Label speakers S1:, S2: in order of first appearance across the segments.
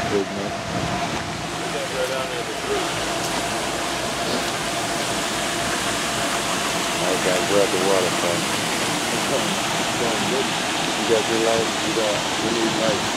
S1: big man. I got grab the waterfall. You got your light, you need light.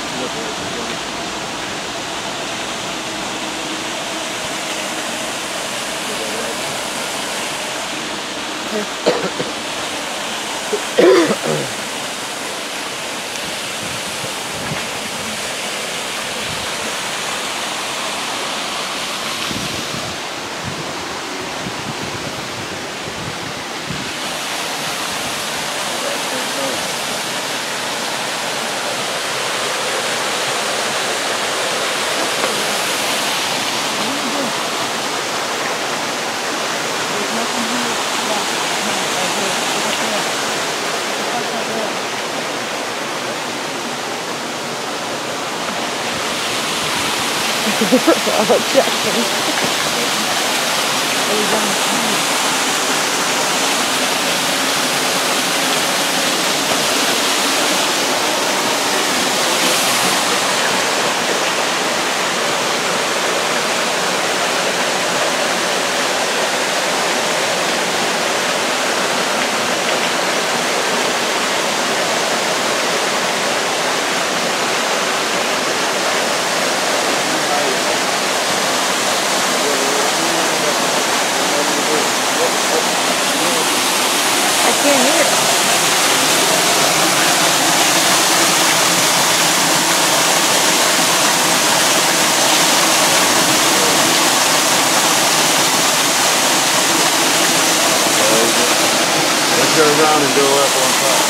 S1: Go around and go up on top.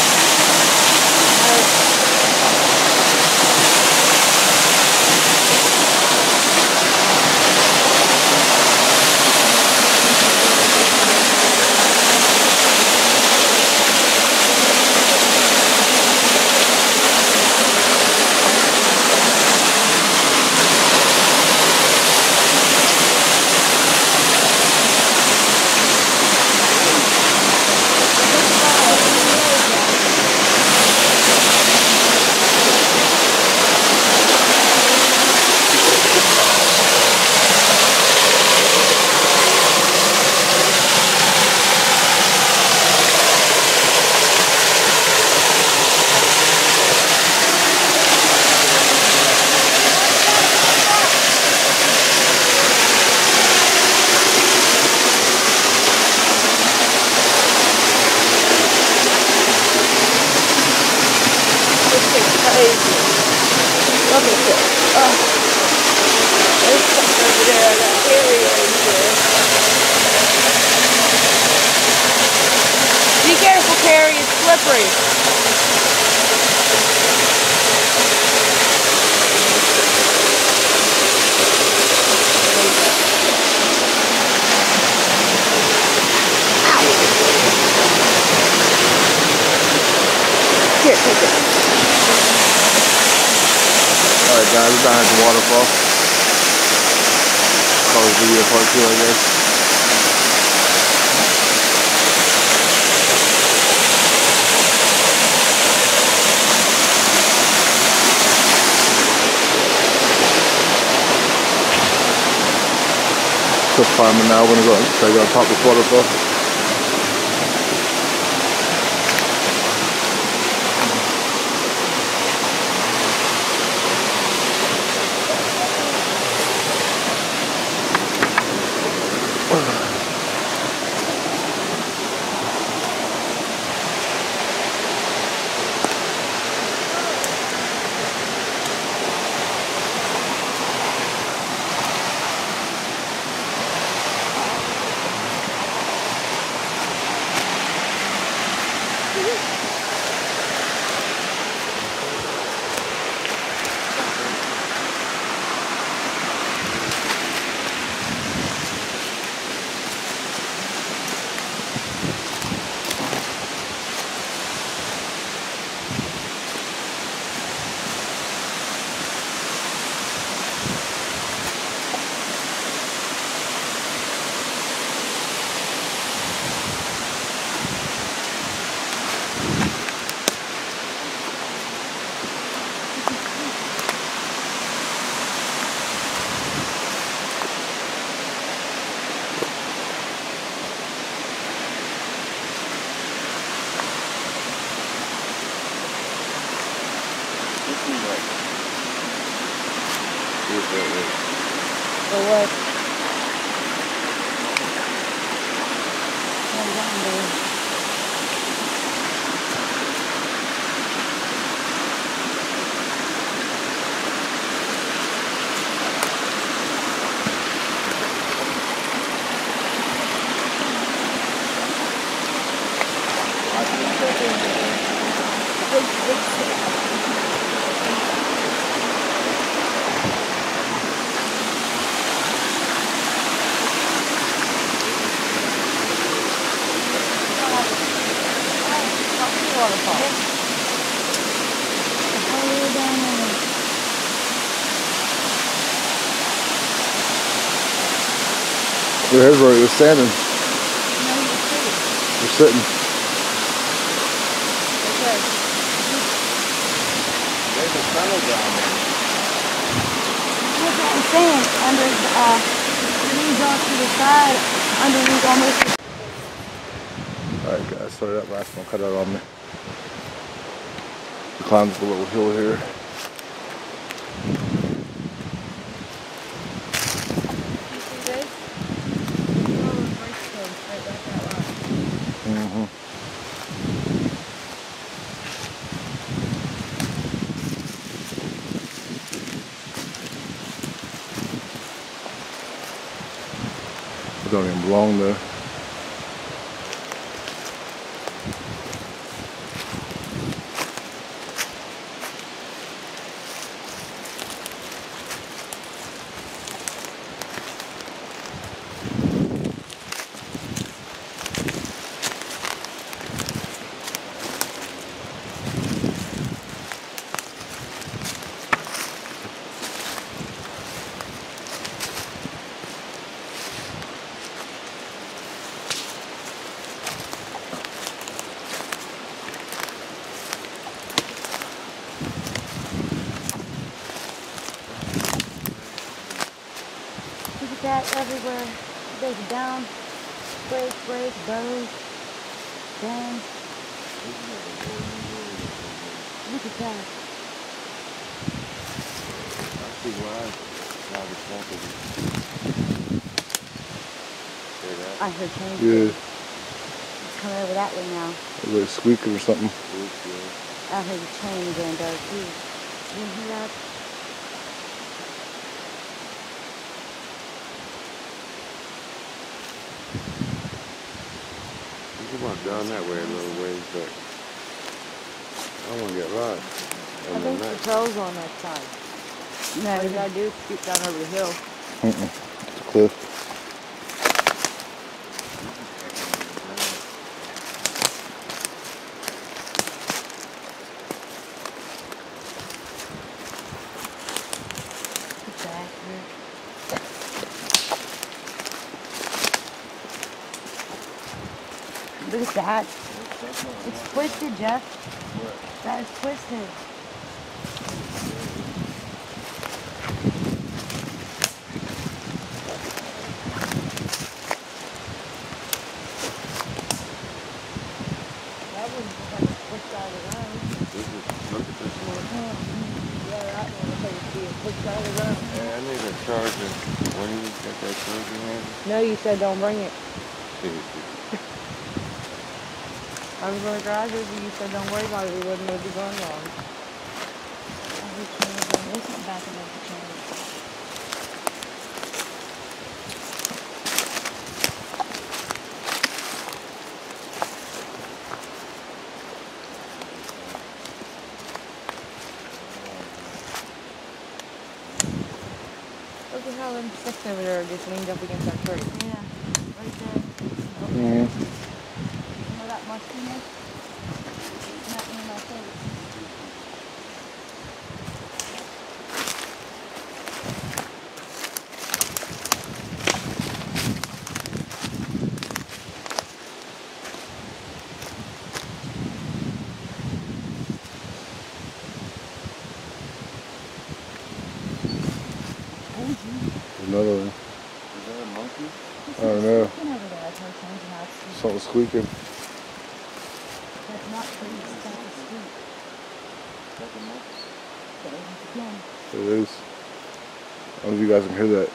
S2: Be careful, Carrie, it's slippery. Here, take it.
S1: Alright guys, we're down at the waterfall. Call this video part 2, I guess. It's 5 now, we're gonna go check out top of this waterfall.
S2: For what? Slow down, dude.
S1: There's where you're standing.
S2: No, you're sitting.
S1: You're sitting.
S2: Okay.
S1: There's a tunnel down there.
S2: That's what I'm saying. Under the leaves off to the side, underneath almost.
S1: Alright guys, sorry that last one cut out on me. We climbed up a little hill here.
S2: You see this?
S1: Mm-hmm. It don't even belong there.
S2: Look at that everywhere. There's down, break, bows, down. Look at that.
S1: I see why
S2: I heard change.
S1: yeah.
S2: It's coming over that way now.
S1: It's like squeaking or something.
S2: I heard the chain going dark too. You didn't hear that?
S1: You can walk down that way a little ways, but I don't want to get lost.
S2: I think the trail's on that side. No, all you gotta do is scoot down over the hill.
S1: It's a cliff.
S2: Look at that. It's twisted, Jeff. That is twisted. That one looks like it's pushed out of the road.
S1: Look at this one.
S2: Yeah, that one looks like it's being pushed out of the road.
S1: Hey, I need a charger. When do you get that charger handy?
S2: No, you said don't bring it. I was going to garage with you. You said don't worry about it. We wouldn't know it'd be going wrong. There's something back in there to change. Look at how them sticks over there just leaned up against that tree. Yeah, right there.
S1: Mm-hmm.
S2: You know that muskiness? Not in my face.
S1: Another one.
S3: Is that a monkey?
S1: I don't know.
S2: That's
S1: Something squeaking.
S2: not trees, that's a street.
S3: Is that a monkey?
S2: There it is again.
S1: It is.
S3: don't know if you guys can hear that.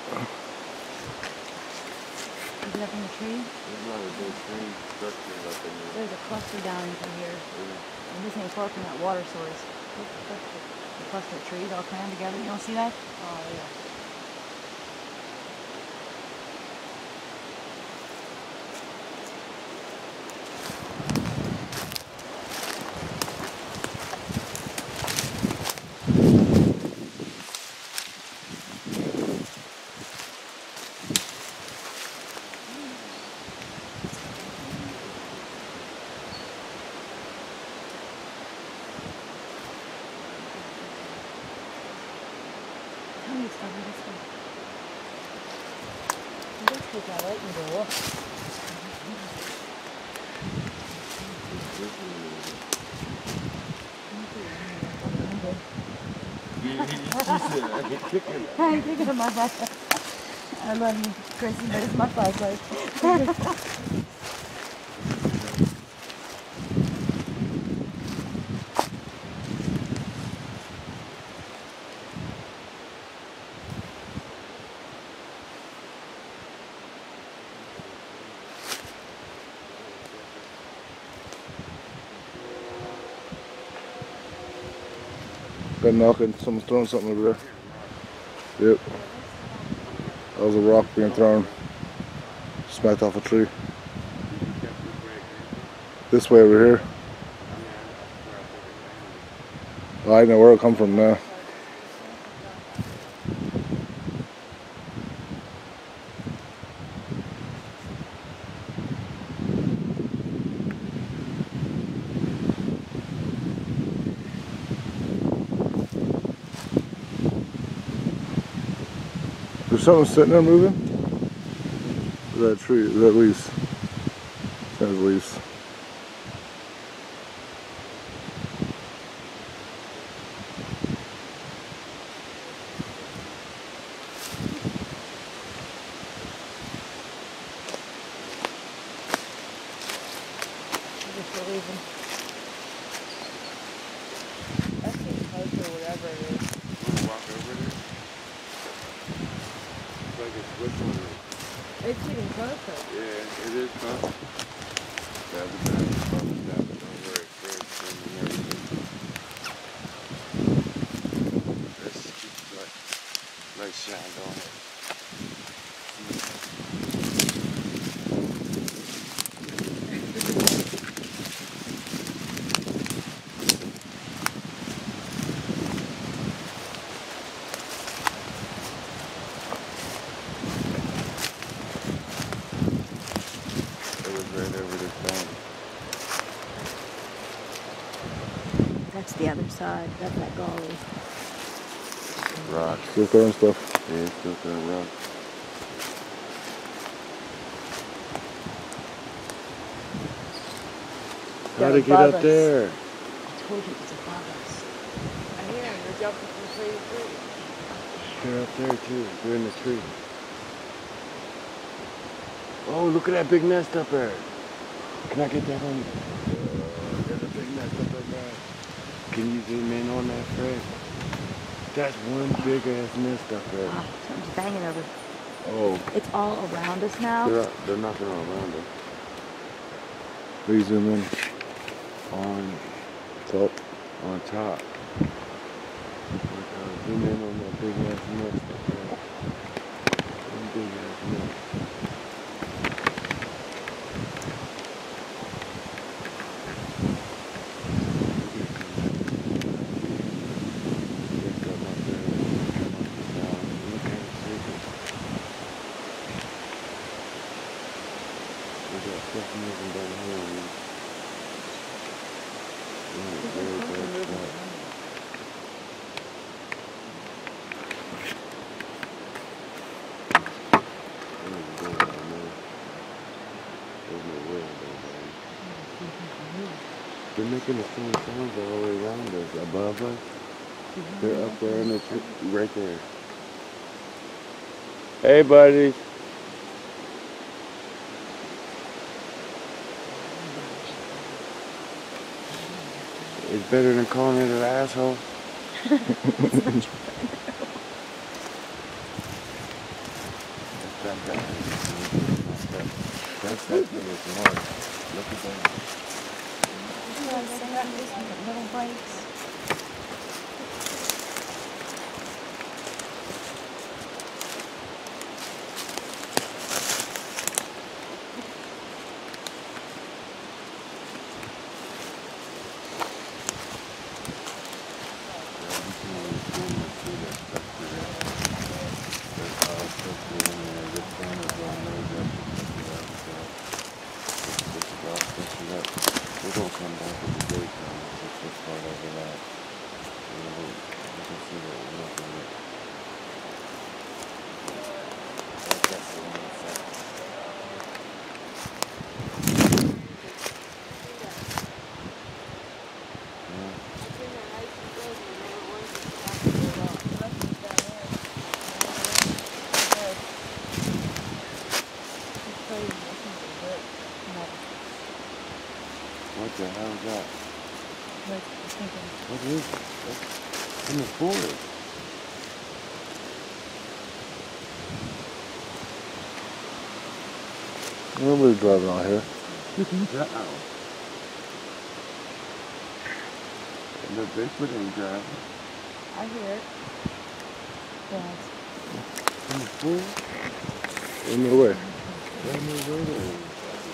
S2: Is it up in the tree?
S1: There's not a big tree structure up in there.
S2: There's a cluster down into here.
S1: Yeah.
S2: And this ain't far from that water source. The cluster of trees all crammed together. You don't see that? Oh, yeah. Tell me it's over this way. Let's take that light and go up. I'm thinking of my flashlight. I love you, Chrissy, but it's my flashlight.
S3: Got knocking, someone's throwing something over there. Yep. That was a rock being thrown. Smacked off a tree. This way over here. Oh, I know where it come from now. There's something sitting there moving? Or that tree, is that leaves? There's leaves.
S2: Just for leaving. That's getting close or whatever it is.
S1: You wanna walk over there? It's like it's whistling.
S2: It's getting closer.
S1: Yeah, it is close. Yeah, the time is close to that, but don't worry, it's very clean and everything. Let's keep the light shine on it. Right over this bank.
S2: That's the other side. That's that gully.
S1: Rocks.
S3: Still throwing stuff.
S1: Yeah, it's still throwing rocks. How to get
S2: above
S1: up
S2: us.
S1: there?
S2: I told you it's above us.
S4: I hear them. They're jumping from tree to tree.
S1: They're up there too. They're in the tree. Oh, look at that big nest up there. Can I get that on? There's a big nest up there. Can you zoom in on that, Fred? That's one big ass nest up there.
S2: Oh, something's banging over.
S1: Oh,
S2: It's all around us now.
S1: they're knocking all around us.
S3: Please zoom in.
S1: On
S3: Top.
S1: on top. Zoom in on that big ass nest up there. One big ass nest. They're making the same sounds all the way around us, above us. They're up there in the tree, right there. Hey, buddy. It's better than calling it an asshole. That's definitely smart. Look at that.
S2: Little breaks.
S1: We're gonna come back in the daytime and check this part of it out. You can see that we're looking at. That's the one effect. What the hell is that? What is it? That's in the forest.
S3: Nobody's driving out here.
S1: Uh-oh. And the Bigfoot ain't driving.
S2: I hear it. Yes.
S1: In the forest?
S3: In the way.
S1: Right near where there is.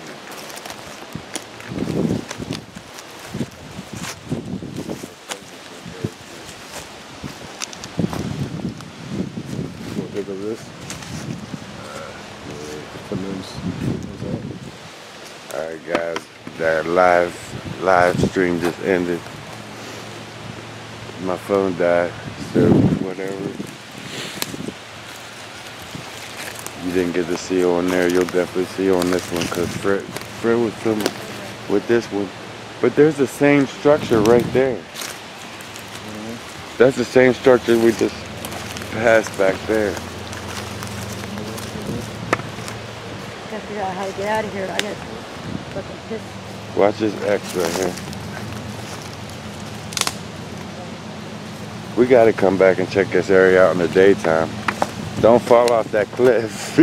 S3: What pick up this?
S1: Alright guys, that live stream just ended. My phone died, so whatever. You didn't get to see on there, you'll definitely see on this one, because Fred was filming with this one. But there's the same structure right there. That's the same structure we just passed back there.
S2: Gotta figure out how to get out of here. I gotta look at this.
S1: Watch this X right here. We gotta come back and check this area out in the daytime. Don't fall off that cliff.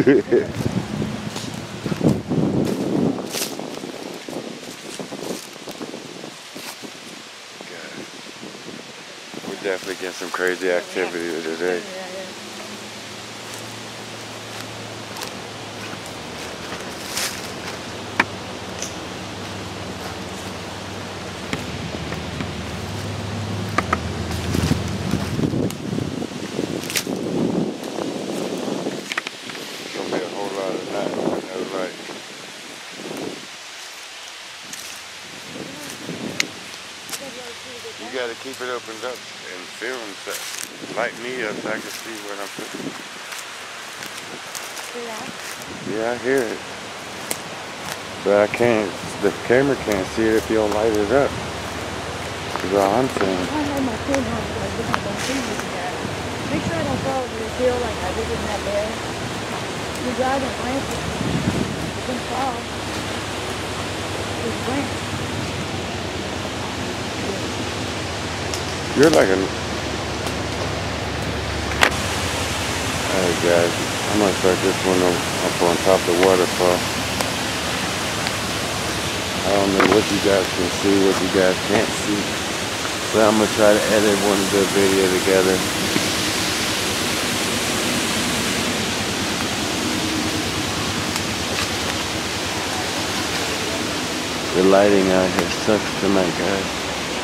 S1: We're definitely getting some crazy activity today. You gotta keep it opened up and film that. Light me up so I can see what I'm putting. Yeah, I hear it. But I can't, the camera can't see it if you don't light it up. That's all I'm saying.
S2: I have my phone on so I don't see this guy. Make sure I don't fall over the hill like I did in that bed. You're driving a branch. You can fall. There's a branch.
S1: You're like a... Alright guys, I'm gonna start this one up on top of the waterfall. I don't know what you guys can see, what you guys can't see. But I'm gonna try to edit one of the video together. The lighting out here sucks tonight, guys.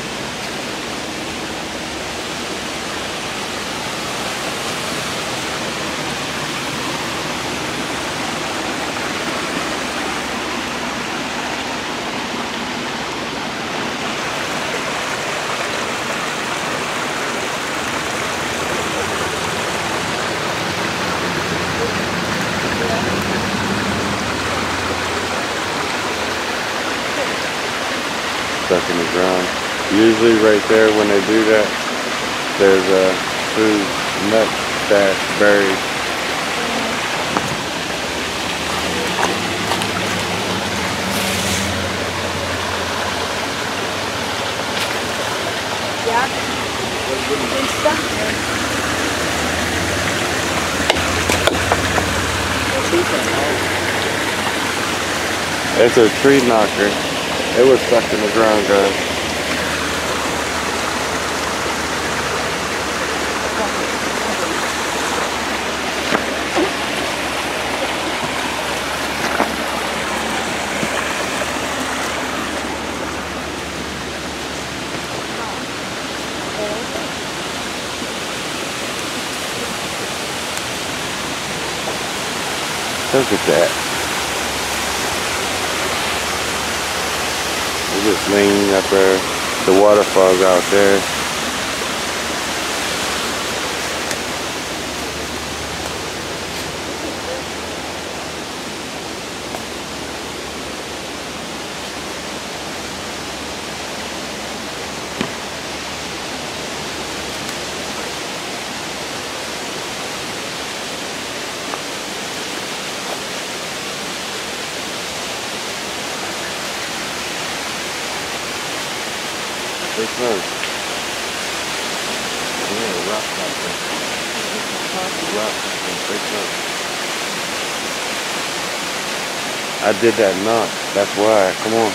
S1: Stuck in the ground. Usually right there when they do that, there's a food nut stash buried.
S2: Yeah. It's stuck there.
S1: It's a tree knocker. It was stuck in the ground, guys. Look at that. We're just leaning up there. The waterfall's out there. Stay close. Yeah, rock climbing. Rock climbing. Stay close. I did that knock. That's why. Come on.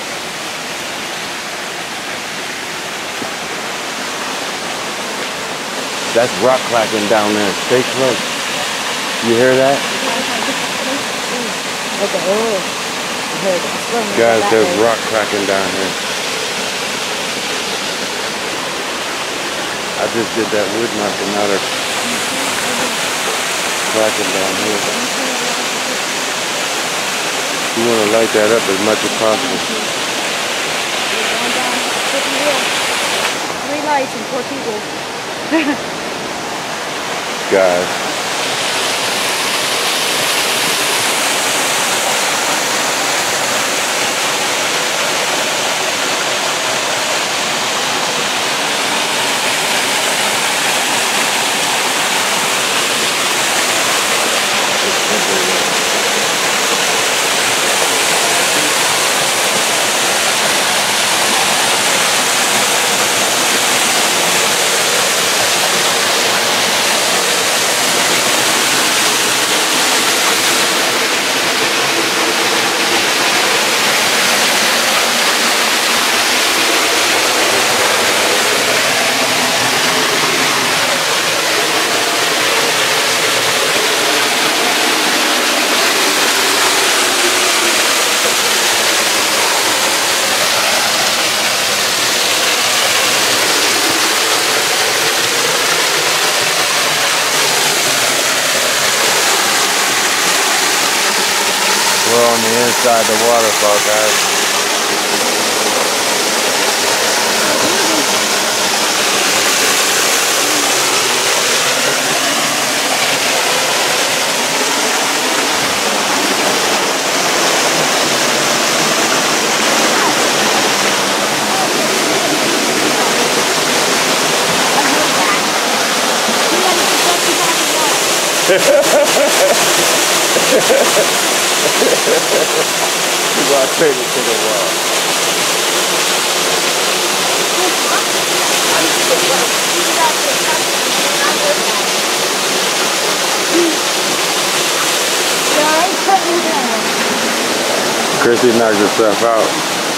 S1: That's rock clacking down there. Stay close. You hear that? Guys, there's rock cracking down here. I just did that wood knocking, now they're cracking down here. You want to light that up as much as possible.
S2: 3 lights and 4 people.
S1: Guys. We're on the inside the waterfall, guys. You gotta take it to the wall. Chrissy knocked herself out.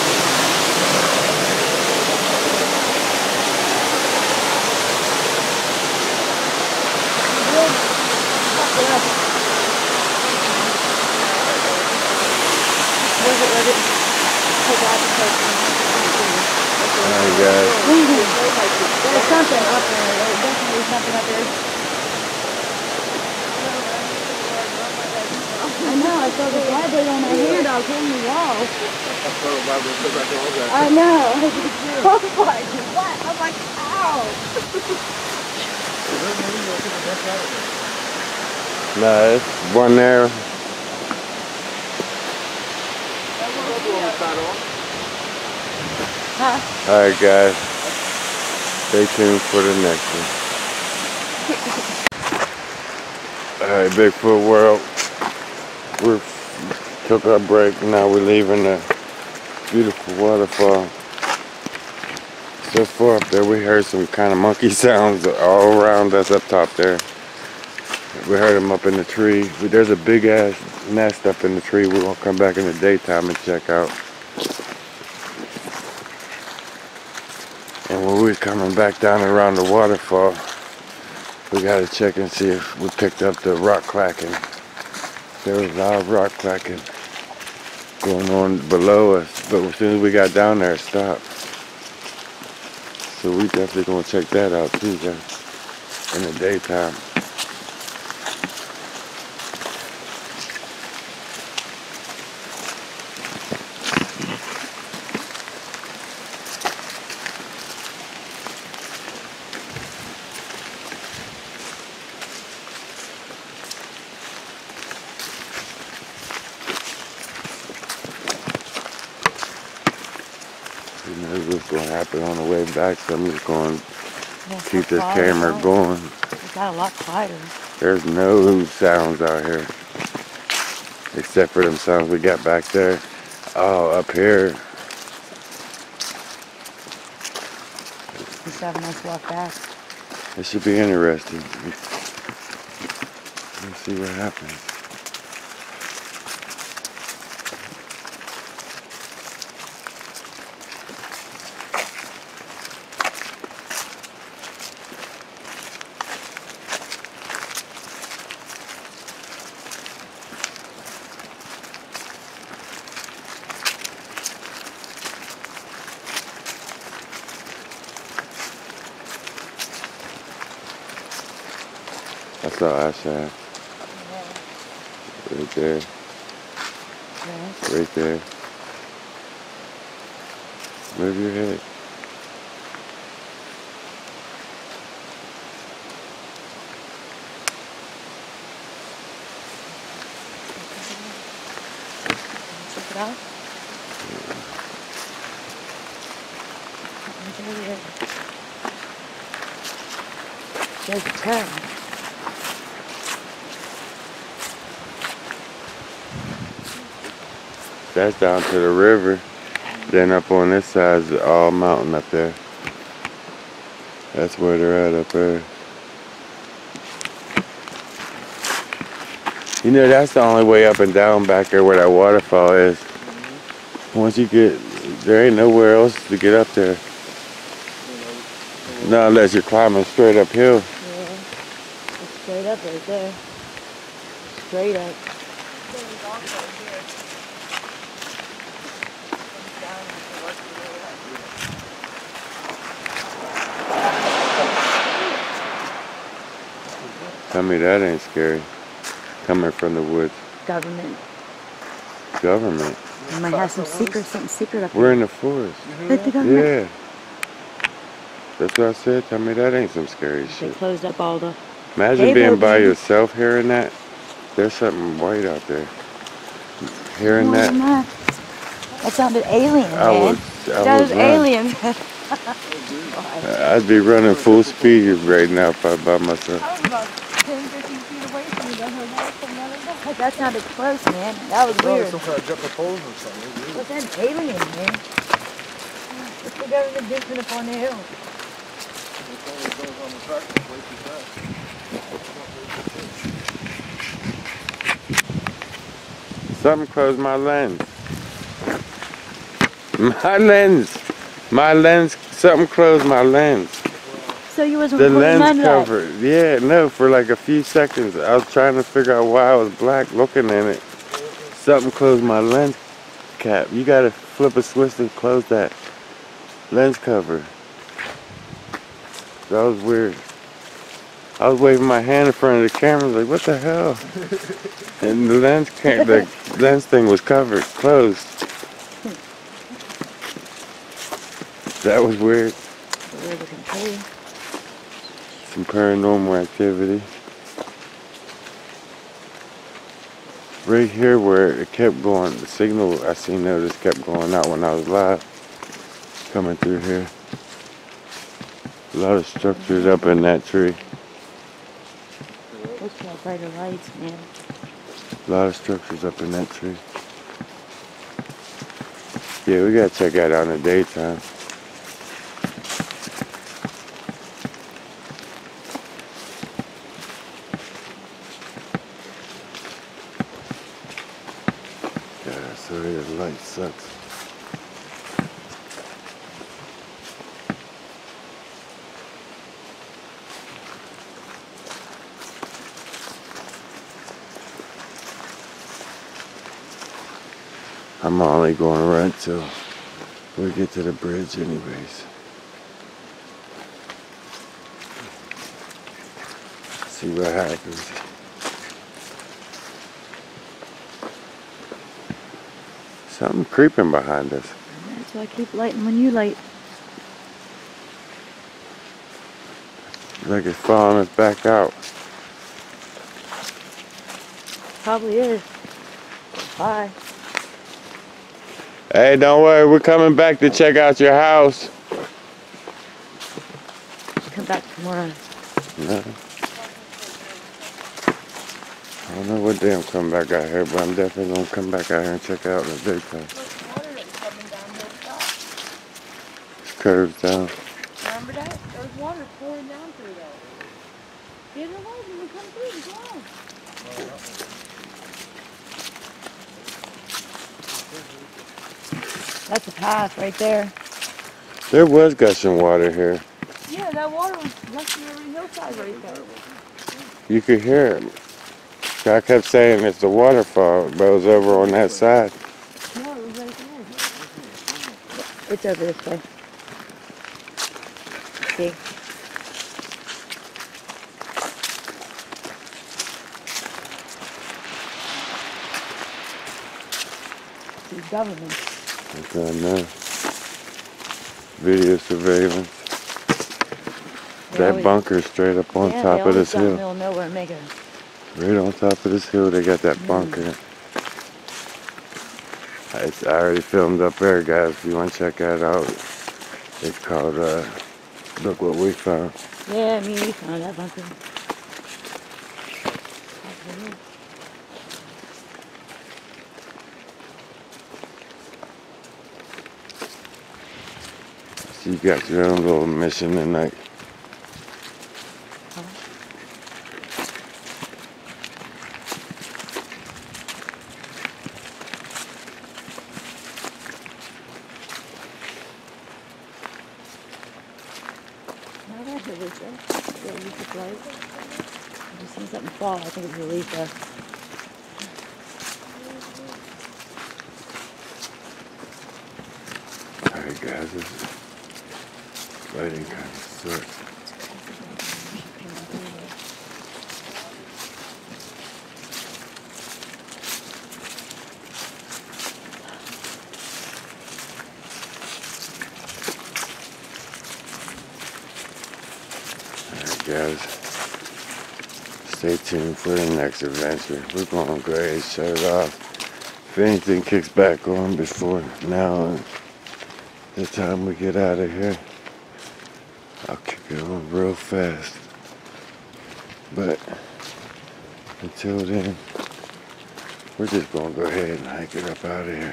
S1: Alright, guys.
S2: There's something up there. There's definitely something up there. I know. I saw the vibrator on my hand. I was hitting the wall. I know. I was like, what? I'm like, ow.
S1: No, it's one there.
S2: Huh?
S1: Alright, guys. Stay tuned for the next one. Alright, Bigfoot World. We took our break. Now we're leaving the beautiful waterfall. So far up there, we heard some kind of monkey sounds all around us up top there. We heard them up in the tree. There's a big ass nest up in the tree. We're gonna come back in the daytime and check out. And when we're coming back down around the waterfall, we gotta check and see if we picked up the rock clacking. There was a lot of rock clacking going on below us, but as soon as we got down there, it stopped. So we definitely gonna check that out too, guys, in the daytime. Who knows what's gonna happen on the way back, so I'm just gonna keep this camera going.
S2: It got a lot quieter.
S1: There's no sounds out here, except for them sounds we got back there. Oh, up here.
S2: Just have a nice walk back.
S1: It should be interesting. Let's see what happens. That's all I said. Right there.
S2: Yeah.
S1: Right there. Move your head.
S2: Check it out. There's a turn.
S1: That's down to the river. Then up on this side is all mountain up there. That's where they're at up there. You know, that's the only way up and down back there where that waterfall is. Once you get, there ain't nowhere else to get up there. Not unless you're climbing straight uphill.
S2: Yeah. It's straight up right there. Straight up.
S1: Tell me that ain't scary. Coming from the woods.
S2: Government.
S1: Government?
S2: You might have something secret up
S1: We're
S2: here.
S1: in the forest.
S2: With the government.
S1: Yeah. That's what I said. Tell me that ain't some scary
S2: They
S1: shit.
S2: closed up all the...
S1: Imagine being by
S2: buildings.
S1: yourself hearing that. There's something white out there. Hearing that.
S2: That sounded alien, man.
S1: I
S2: That was
S1: was
S2: aliens.
S1: I'd be running full speed right now if I was by myself.
S2: I was about 10, 15 feet away from you. I heard that from the other side. That sounded close, man. That was weird.
S3: Some kind of jet propulsion or something.
S2: What's that alien, man? What's the government doing up on the hill?
S1: Something closed my lens. My lens, something closed my lens.
S2: So you wasn't
S1: The
S2: recording
S1: lens
S2: none of
S1: cover. Yeah, no, for like a few seconds. I was trying to figure out why I was black looking in it. Something closed my lens cap. You gotta flip a switch and close that lens cover. That was weird. I was waving my hand in front of the camera, like, what the hell? And the lens thing was covered, closed. That was weird.
S2: Weird looking tree.
S1: Some paranormal activity. Right here where it kept going, the signal I seen notice kept going out when I was live. Coming through here. A lot of structures up in that tree.
S2: Looks like brighter lights, man.
S1: A lot of structures up in that tree. Yeah, we gotta check that out in the daytime. Sorry, the light sucks. I'm only going right till we get to the bridge anyways. See what happens. Something creeping behind us.
S2: That's why I keep lighting when you light.
S1: Like it's following us back out.
S2: Probably is. Bye.
S1: Hey, don't worry, we're coming back to check out your house.
S2: Come back tomorrow.
S1: No. I don't know what day I'm coming back out here, but I'm definitely gonna come back out here and check it out in the daytime. It curves down.
S2: Remember that? There's water pouring down through there. Yeah, there was when we come through. Go on. That's a path right there.
S1: There was gushing water here.
S2: Yeah, that water was rushing over the hillside right there.
S1: You could hear it. I kept saying it's the waterfall, but it was over on that side.
S2: No, it was right there. It's over this way. See? The government.
S1: Okay, now. Video surveillance. That bunker's straight up on top of this hill.
S2: They'll know where to make it.
S1: Right on top of this hill, they got that bunker. I already filmed up there, guys. If you want to check that out, it's called Look What We Found.
S2: Yeah, I mean, we found that bunker.
S1: So you got your own little mission tonight.
S2: I just seen something fall. I think it was a leaf there.
S1: Alright guys, this lighting kind of sucks. Guys, stay tuned for the next adventure. We're going to go ahead and shut it off. If anything kicks back on before now and the time we get out of here, I'll kick it on real fast. But until then, we're just going to go ahead and hike it up out of here.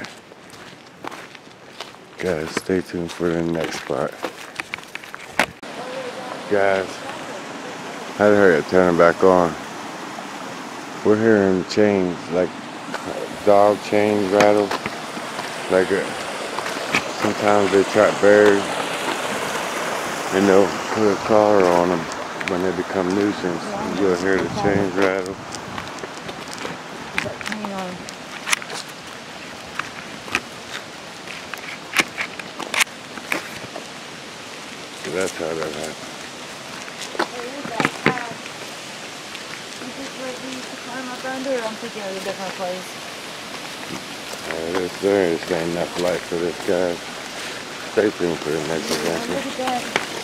S1: Guys, stay tuned for the next spot. Guys, I had to hurry up, turn it back on. We're hearing chains, like dog chains rattle. Like sometimes they trap bears and they'll put a collar on them when they become nuisance. And you'll hear the chains rattle. So that's how that happened.
S2: I'm thinking of a different place.
S1: There ain't enough light for this, guys. Stay tuned for the next adventure.
S2: Look at that.